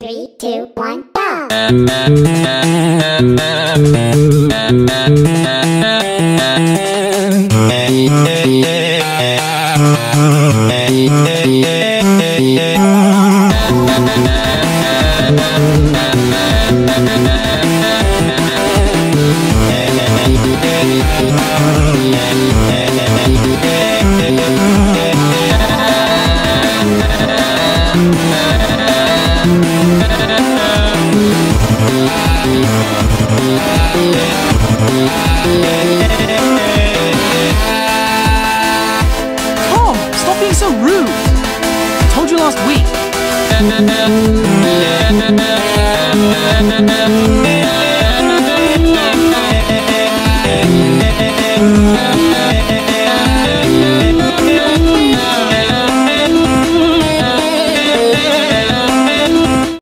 3, 2, 1, go! Tom, stop being so rude! I told you last week.